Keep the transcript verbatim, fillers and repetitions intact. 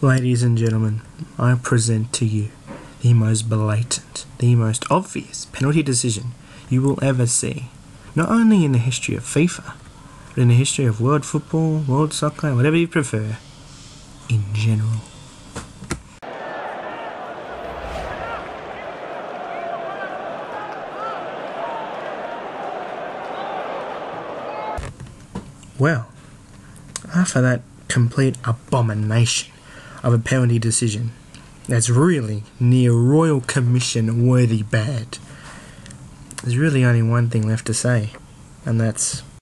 Ladies and gentlemen, I present to you the most blatant, the most obvious penalty decision you will ever see, not only in the history of FIFA, but in the history of world football, world soccer, whatever you prefer, in general. Well, after that complete abomination of a penalty decision that's really near Royal Commission worthy bad, there's really only one thing left to say, and that's